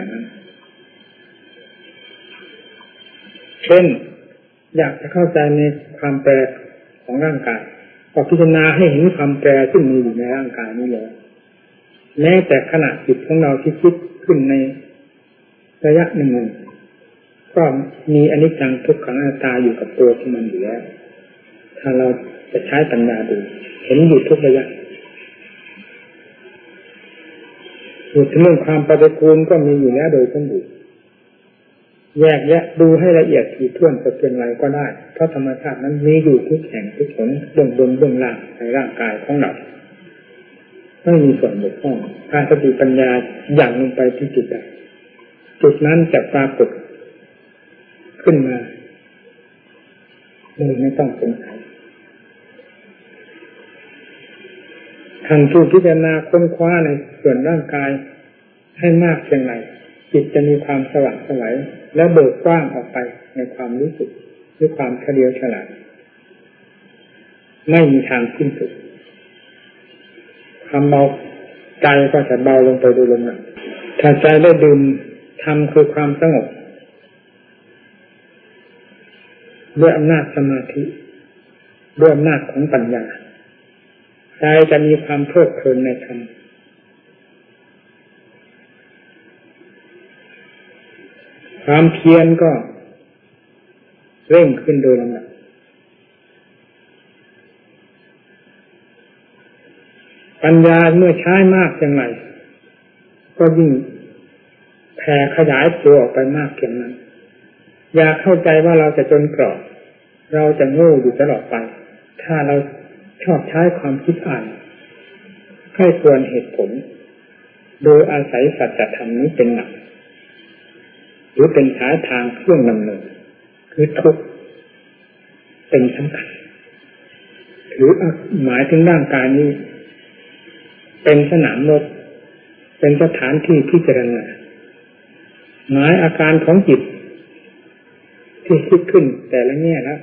เช่นอยากจะเข้าใจในความแปรของร่างกายก็พิจารณาให้เห็นความแปรซึ่งมีอยู่ในร่างกายนี้เลยแม้แต่ขณะจิตของเราที่คิดขึ้นในระยะหนึ่งก็มีอนิจจังทุกขังอนัตตาอยู่กับตัวที่มันอยู่แล้วถ้าเราจะใช้ปัญญาดูเห็นอยู่ทุกระยะพูดถึงเรื่องความปฏิกูลก็มีอยู่แล้วโดยสมบูรณ์แยกแยะดูให้ละเอียดถี่ถ้วนจะเป็นไรก็ได้เพราะธรรมชาตินั้นมีอยู่ทุกแห่งทุกหนเบื้องบนเบื้องล่างในร่างกายของเราไม่มีส่วนบกพร่องถ้าสติปัญญาอย่างลงไปที่จุดใดจุดนั้นจะปรากฏขึ้นมาโดยไม่ต้องสงสัยท่านผู้พิจารณาค้นคว้าในส่วนร่างกายให้มากเพียงไรจิตจะมีความสว่างไสวและเบิกกว้างออกไปในความรู้สึกด้วยความเฉลียวฉลาดไม่มีทางสิ้นสุดความเบาใจก็จะเบาลงไปโดยลำดับถ้าใจได้ดื่มธรรมคือความสงบด้วยอำนาจสมาธิด้วยอำนาจของปัญญาใจจะมีความเพลิดเพลินในธรรมความเพียรก็เร่งขึ้นโดยลำดับปัญญาเมื่อใช้มากเพียงไรก็ยิ่งแผ่ขยายตัวออกไปมากเพียงนั้นอย่าเข้าใจว่าเราจะจนกรอบเราจะโง่อยู่ตลอดไปถ้าเราชอบใช้ความคิดอ่านใกล้ควรเหตุผลโดยอาศัยสัจธรรมนี้เป็นหลักหรือเป็นสายทางเครื่องดำเนินคือทุกข์เป็นสำคัญหรือหมายถึงร่างกายนี้เป็นสนามรบเป็นสถานที่พิจารณาหมายอาการของจิตที่คิดขึ้นแต่ละแง่แล้ว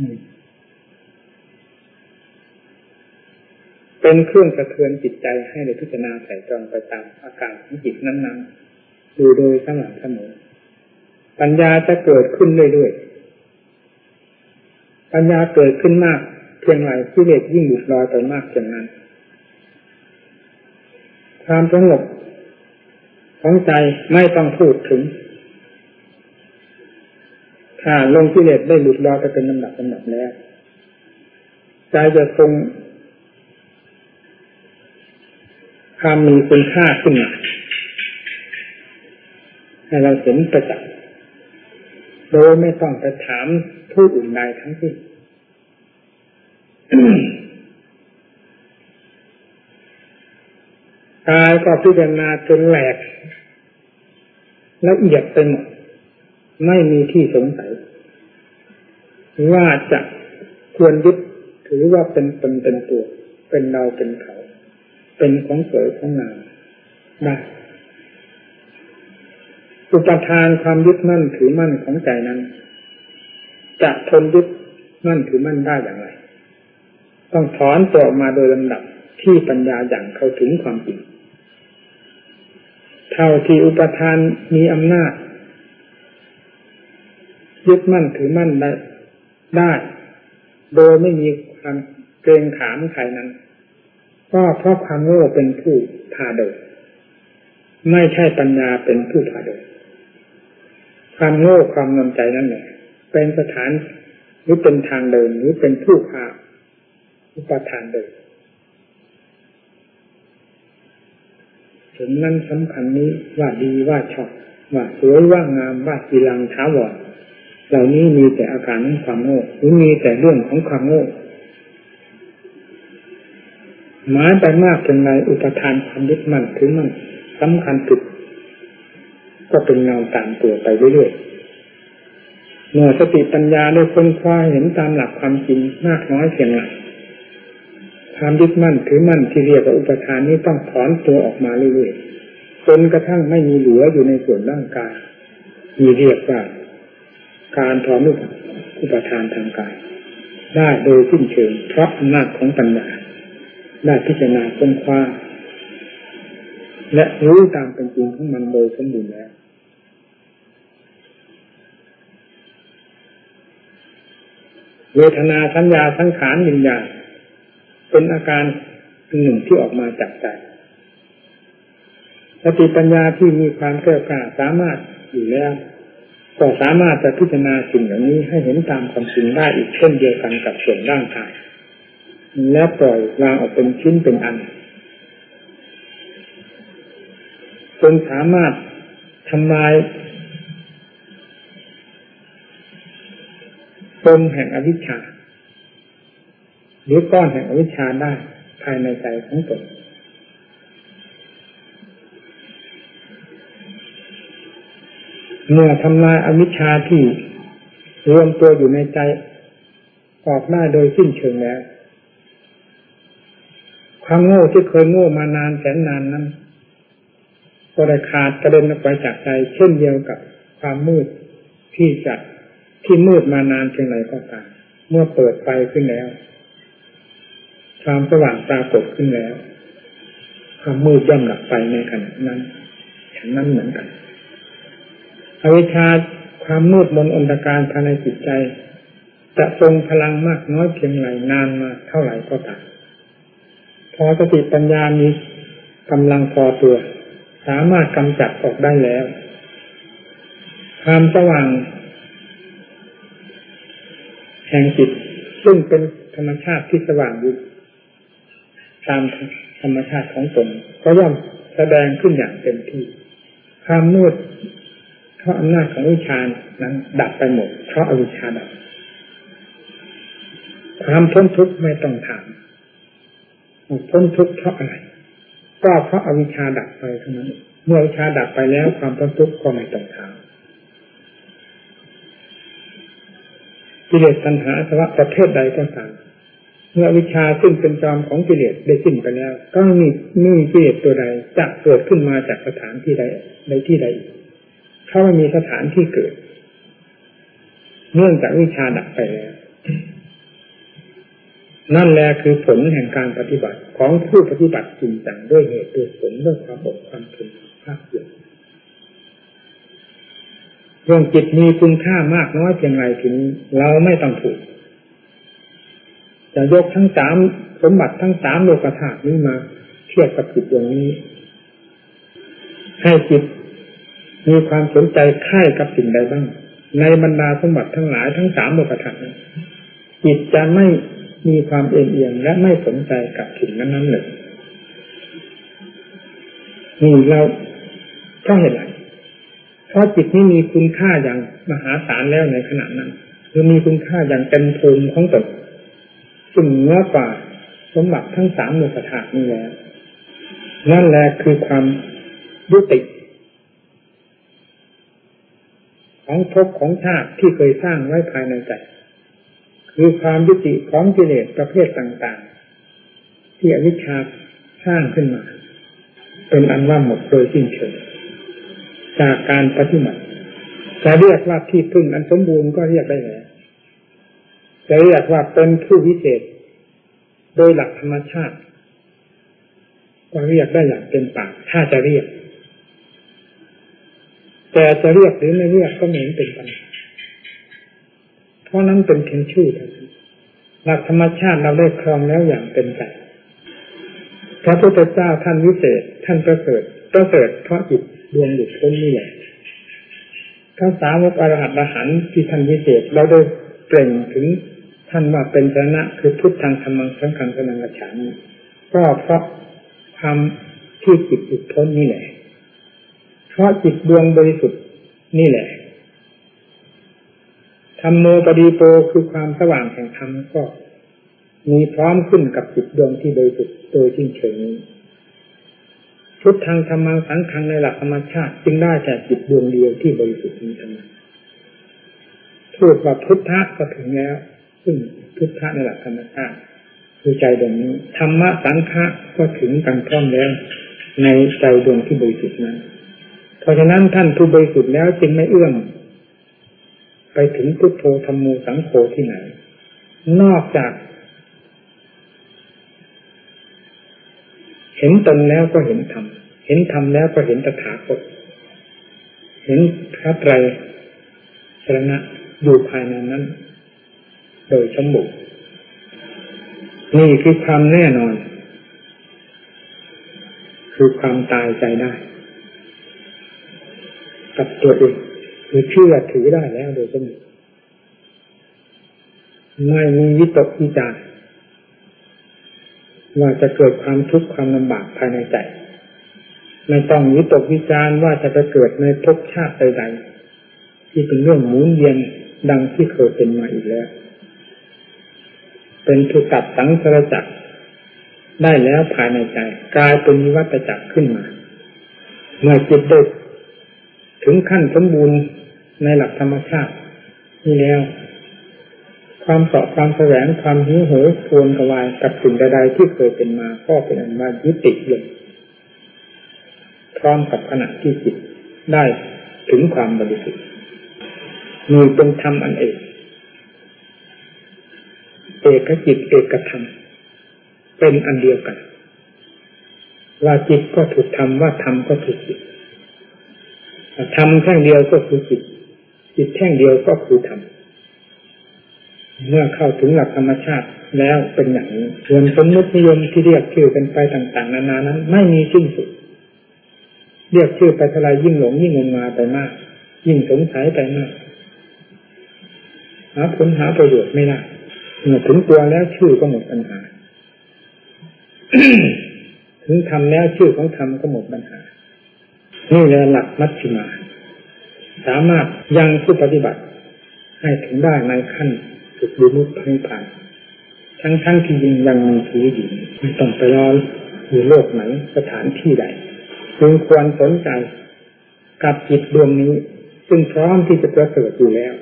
เป็นเครื่องสะเทือนจิตใจให้ได้พิจารณาใส่ตรองไปตามอาการของจิตนั้นๆอยู่โดยสม่ำเสมอปัญญาจะเกิดขึ้นเรื่อยๆปัญญาเกิดขึ้นมากเพียงไรกิเลสยิ่งหลุดลอยไปมากเพียงนั้นความสงบของใจไม่ต้องพูดถึงถ้าลงกิเลสได้หลุดลอยไปเป็นลำดับแล้วใจจะทรงความมีคุณค่าขึ้นมาให้เราเห็นประจักษ์โดยไม่ต้องไปถามผู้อื่นใดทั้งสิ้น กายก็พิจารณาจนแหลกละเอียดไปหมดไม่มีที่สงสัยว่าจะควรยึดถือว่าเป็นตนเป็นตัวเป็นเราเป็นเขาเป็นของสวยของงามได้อุปทานความยึดมั่นถือมั่นของใจนั้นจะทนยึดมั่นถือมั่นได้อย่างไรต้องถอนตัวออกมาโดยลำดับที่ปัญญาอย่างเข้าถึงความจริงเท่าที่อุปทานมีอำนาจยึดมั่นถือมั่นได้โดยไม่มีความเกรงขามใครนั้นก็เพราะความโง่เป็นผู้พาเดินไม่ใช่ปัญญาเป็นผู้พาเดินความโง่ความงมใจนั่นแหละเป็นสถานหรือเป็นทางเดินหรือเป็นผู้พาอุปทานเดินถึงนั้นสำคัญนี้ว่าดีว่าชอบว่าสวยว่างามว่ากีรังท้าวรเหล่านี้มีแต่อาการของความโง่หรือมีแต่เรื่องของความโง่หมายไปมากจนในอุปทานความยึดมั่นถือมั่นสำคัญผิดก็เป็นเงาตามตัวไปเรื่อยๆเมื่อสติปัญญาได้ค้นคว้าเห็นตามหลักความจริงมากน้อยเพียงไรความยึดมั่นถือมั่นที่เรียกว่าอุปทานนี้ต้องถอนตัวออกมาเรื่อยๆจนกระทั่งไม่มีเหลืออยู่ในส่วนร่างกายมีเรียกว่าการถอนอุปทานทางกายได้โดยสิ้นเชิงเพราะอำนาจของปัญญาได้พิจารณาค้นคว้าและรู้ตามเป็นจริงของมันโดยสมบูรณ์แล้วเวทนาสัญญาสังขารวิญญาณเป็นอาการหนึ่งที่ออกมาจากใจสติปัญญาที่มีความแก้วกล้าสามารถอยู่แล้วก็สามารถจะพิจารณาสิ่งเหล่านี้ให้เห็นตามความจริงได้อีกเช่นเดียวกันกับส่วนร่างกายและปล่อยวางออกเป็นชิ้นเป็นอันจนสามารถทำลายปมแห่งอวิชชาหรือก้อนแห่งอวิชชาได้ภายในใจของตนเมื่อทำลายอวิชชาที่รวมตัวอยู่ในใจออกได้โดยสิ้นเชิงแล้วความโง่ที่เคยโง่มานานแสนนานนั้นก็ได้ขาดกระเด็นออกไปจากใจเช่นเดียวกับความมืดที่มืดมานานเพียงไรก็ตามเมื่อเปิดไฟขึ้นแล้วความสว่างปรากฏขึ้นแล้วความมืดย่อมดับไปในขณะนั้นฉันนั้นเหมือนกันอวิชชาความมืดมนอนตการภายในจิตใจจะทรงพลังมากน้อยเพียงไรนานมาเท่าไหร่ก็ตามพอสติปัญญามีกำลังพอตัวสามารถกำจัดออกได้แล้วความสว่างแห่งจิตซึ่งเป็นธรรมชาติที่สว่างอยู่ตามธรรมชาติของตนก็ย่อมแสดงขึ้นอย่างเต็มที่ความมืดเพราะอำนาจของวิชานั้นดับไปหมดเพราะอวิชชาดับความพ้นทุกข์ไม่ต้องถามพ้นทุกข์เพราะอะไรก็เพราะอวิชชาดับไปเท่านั้นเมื่ออวิชชาดับไปแล้วความพ้นทุกข์ก็ไม่ต้องถามกิเลสตัณหาอาสวะประเภทใดก็ตามเมื่อวิชาซึ่งเป็นจอมของกิเลสได้สิ้นไปแล้วก็ไม่มีกิเลสตัวใดจะเกิดขึ้นมาจากสถานที่ใดในที่ใดเพราะไม่มีสถานที่เกิดเนื่องจากวิชาดับไปแล้วนั่นแหละคือผลแห่งการปฏิบัติของผู้ปฏิบัติจริงจังด้วยเหตุด้วยผลด้วยความอดความทนภาคเพียรเรื่องจิตมีคุณค่ามากน้อยเพียงไรทีนี้เราไม่ต้องพูดจะยกทั้งสามสมบัติทั้งสามโลกธาตุนี้มาเทียบกับจิตดวงนี้ให้จิตมีความสนใจใคร่กับสิ่งใดบ้างในบรรดาสมบัติทั้งหลายทั้งสามโลกธาตุนี้จิตจะไม่มีความเอียงและไม่สนใจกับสิ่งนั้นเลยนี่เราก็เห็นอะไรเพราะจิตนี้มีคุณค่าอย่างมหาศาลแล้วในขณะนั้นคือมีคุณค่าอย่างเต็มภูมิของตนซึ่งเหนือกว่าสมบัติทั้งสามโลกธาตุนี้แล้วนั่นแหละคือความยุติของภพของชาติที่เคยสร้างไว้ภายในใจคือความยุติของกิเลสประเภทต่างๆที่อวิชชาสร้างขึ้นมาเป็นอันว่าหมดโดยสิ้นเชิงจากการปฏิบัติจะเรียกว่าที่พึ่งอันสมบูรณ์ก็เรียกได้แล้วจะเรียกว่าเป็นผู้วิเศษโดยหลักธรรมชาติก็เรียกได้อย่างเต็มปากถ้าจะเรียกแต่จะเรียกหรือไม่เรียกก็ไม่เป็นปัญหาเพราะนั้นเป็นเพียงชื่อเท่านั้นหลักธรรมชาติเราได้ครองแล้วอย่างเต็มใจพระพุทธเจ้าท่านวิเศษท่านประเสริฐเพราะจิตดวงหลุดพ้นนี่แหละพระสาวกอรหัตอรหันต์ที่ท่านวิเศษเราได้เปล่งถึงท่านว่าเป็นชนะคือพุทธังธัมมังสังฆังสรณังคัจฉามิก็เพราะความที่จิตหลุดพ้นนี่แหละเพราะจิตดวงบริสุทธิ์นี่แหละธัมโมปฏิโปคือความสว่างแห่งธรรมก็มีพร้อมขึ้นกับจิตดวงที่บริสุทธิ์โดยสิ้นเชิงนี้พุทธังธัมมังสังฆังในหลักธรรมชาติจึงได้แต่จิตดวงเดียวที่บริสุทธิ์นี้เท่านั้นพูดว่าพุทธะก็ถึงแล้วซึ่งพุทธะในหลักธรรมชาติคือใจดวงนี้ธรรมะสังฆะก็ถึงกันพร้อมแล้วในใจดวงที่บริสุทธิ์นั้นเพราะฉะนั้นท่านผู้บริสุทธิ์แล้วจึงไม่เอื้อมไปถึงพุทโธธัมโมสังโฆที่ไหนนอกจากเห็นตนแล้วก็เห็นธรรมเห็นธรรมแล้วก็เห็นตถาคตเห็นพระไตรสรณะอยู่ภายในนั้นโดยสมบูรณ์นี่คือความแน่นอนคือความตายใจได้กับตัวเองคือเชื่อถือได้แล้วโดยสมบูรณ์ไม่มีวิตกวิจารณ์ว่าจะเกิดความทุกข์ความลำบากภายในใจไม่ต้องวิตกวิจารณ์ว่าจะไปเกิดในภพชาติใดๆที่เป็นเรื่องหมุนเวียนดังที่เคยเป็นมาอีกแล้วเป็นผู้ตัดสังสารวัฏได้แล้วภายในใจกลายเป็นวิวัฏจักรขึ้นมาเมื่อจิตได้ถึงขั้นสมบูรณ์ในหลักธรรมชาตินี่แล้วความเสาะความแสวงความหิวโหยทวนกวายกับสิ่งใดๆที่เคยเป็นมาก็เป็นอันว่ายุติลงพร้อมกับขณะที่จิตได้ถึงความบริสุทธิ์มีเป็นธรรมอันเอกจิตเอกธรรมเป็นอันเดียวกันว่าจิตก็ถูกธรรมว่าธรรมก็ถูกจิตธรรมแท่งเดียวก็คือจิตแท่งเดียวก็คือธรรมเมื่อเข้าถึงหลักธรรมชาติแล้วเป็นอย่างนี้ส่วนสมมตินิยมที่เรียกชื่อกันไปต่างๆนานานั้นไม่มีสิ้นสุดเรียกชื่อไปเท่าไรยิ่งหลงยิ่งงมงายไปมากยิ่งสงสัยไปมากหาผลหาประโยชน์ไม่ได้เมื่อถึงตัวแล้วชื่อก็หมดปัญหา ถึงทำแล้วชื่อของธรรมก็หมดปัญหานี่แหละหลักมัชฌิมาสามารถยังผู้ปฏิบัติให้ถึงได้ในขั้นสุดวิมุตตินิพพานทั้งที่ยังมีชีวิตอยู่ไม่ต้องไปรออยู่โลกไหนสถานที่ใดจึงควรสนใจกับจิตดวงนี้ซึ่งพร้อมที่จะประเสริฐอยู่แล้ว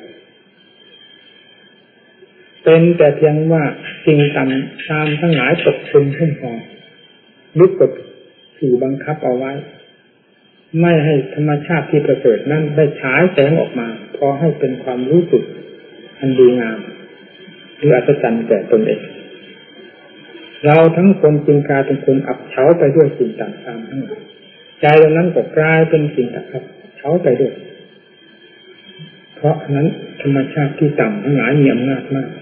เป็นแต่เพียงว่าสิ่งต่ำทั้งหลายตกเป็นหุ้มห่อลึกกดขี่บังคับเอาไว้ไม่ให้ธรรมชาติที่ประเสริฐนั้นได้ฉายแสงออกมาพอให้เป็นความรู้สึกอันดีงามหรืออัศจรรย์แก่ตนเองเราทั้งคนจึงกลายเป็นคนอับเฉาไปด้วยสิ่งต่างๆทั้งหลายใจเรานั้นก็กลายเป็นสิ่งอับเฉาไปด้วยเพราะนั้นธรรมชาติที่ต่ำทั้งหลายมีอำนาจมาก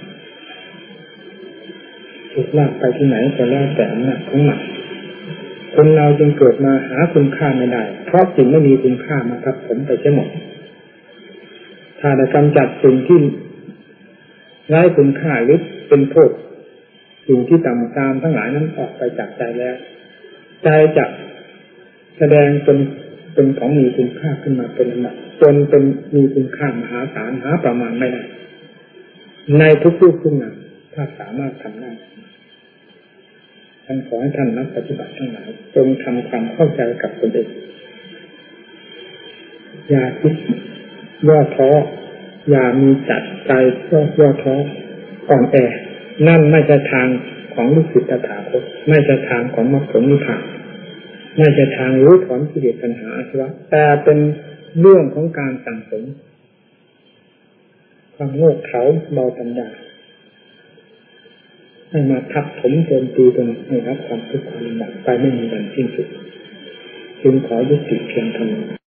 ถูกลากไปที่ไหนก็แล้วแต่อำนาจของมันคนเราจึงเกิดมาหาคุณค่าไม่ได้เพราะสิ่งไม่มีคุณค่ามาทับถมไปเสียหมดถ้าได้กำจัดสิ่งที่ไร้คุณค่าหรือเป็นโทษสิ่งที่ต่ำตามทั้งหลายนั้นออกไปจากใจแล้วใจจะแสดงเป็นของมีคุณค่าขึ้นมาเป็นลำดับจนเป็นมีคุณค่ามหาศาลหาประมาณไม่ได้ในทุกรูปทุกนามถ้าสามารถทำได้ท่านขอให้ท่านนักปฏิบัติทั้งหลายจงทำความเข้าใจกับตนเองอย่าคิดย่อท้ออย่ามีจัดใจย่อท้ออ่อนแอนั่นไม่ใช่ทางของลูกศิษย์ตถาคตไม่ใช่ทางของมรรคผลนิพพานไม่ใช่ทางรู้ถอนกิเลสตัณหาอาสวะแต่เป็นเรื่องของการสั่งสมความโง่เขลาเบาปัญญาให้มาทับถมโจมตีตนให้รับความทุกข์ความลำบากไปไม่มีวันสิ้นสุดจึงขอยุติเพียงเท่านี้